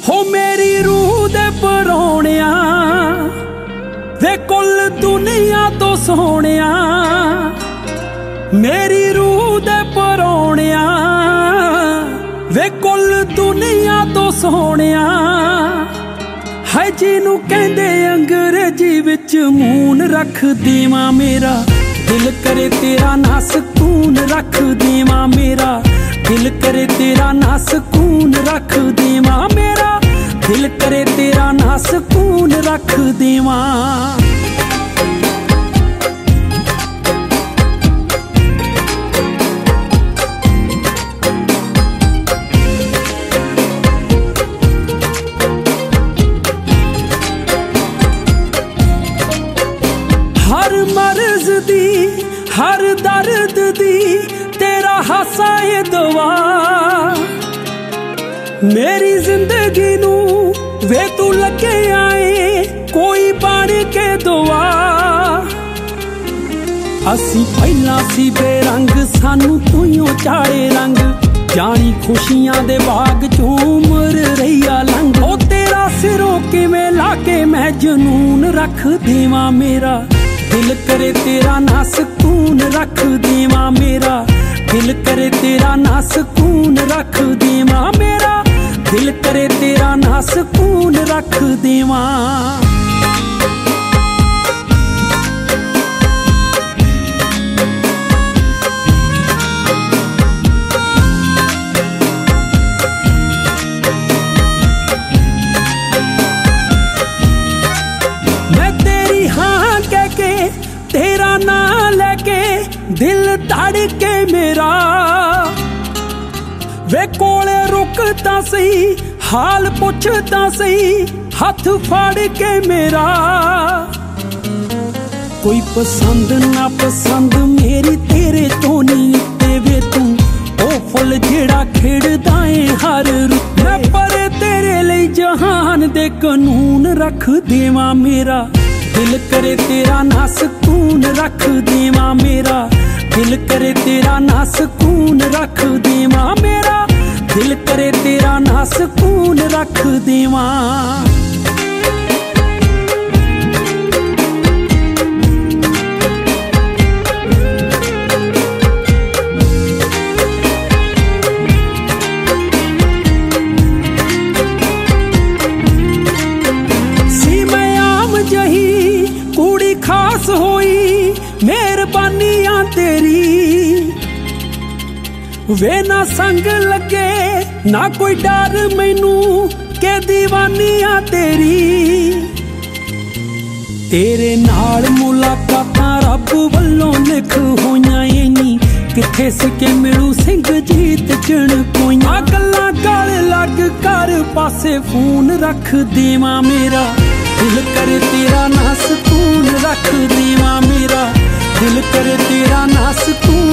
हो मेरी रूह दे परौणिया वे कुल दुनिया तो सोहणिया, मेरी रूह दे परौणिया वे कुल दुनिया तो सोहणिया। है जिनू कहंदे अंग्रेजी विच मून रख देवां मेरा, दिल करे तेरा ना सकून रख देवां मेरा, दिल करे तेरा ना सकून रख देवां मेरा, दिल करे तेरा ना सकून रख देवां। हर मर्ज दी हर दर्द दी तेरा हासा ये दुआ, मेरी जिंदगी नू वे तू लगे आए कोई बन के दुआ। असी पहला सी बेरंग सानू तूं चाड़े रंग, जानी खुशियां दे बाग चों उमर रहीआ लंघ। ओ तेरा सिरों किवें लाके मैं जनून रख देवां मेरा, दिल करे तेरा ना सकून रख देवां मेरा, दिल करे तेरा ना सकून रख देवां मेरा, दिल करे तेरा ना सकून रख देवां। मैं तेरी हाँ कह के तेरा ना लेके दिल धड़के मेरा, वे कोले रुकता सही हाल पुछता सही हाथ फाड़ के मेरा। कोई पसंद ना पसंद मेरी तेरे तो नहीं ते वे तू ओ फुल जेड़ा खिड़दा है हर रुत। मैं पर तेरे लिए जहान दे कानून रख देवां मेरा, दिल करे तेरा ना सकून रख देवां मेरा, दिल करे तेरा ना सकून रख देवां मेरा, दिल करे तेरा ना सकून रख देवां। सी मैं आम जही कुड़ी खास होई मेहरबानियां तेरी, वे ना संग लगे ना कोई डर मैनू के दीवानियां तेरी। तेरे नाल मुलाकातां रब वल्लों लिख होइयां नी, किथे सिके मिलू सिंह जीत जण कोइयां। गल्लां गल लग कर पासे फोन रख देवां मेरा, दिल करे तेरा ना सकून रख देवां मेरा, दिल करे तेरा ना सकून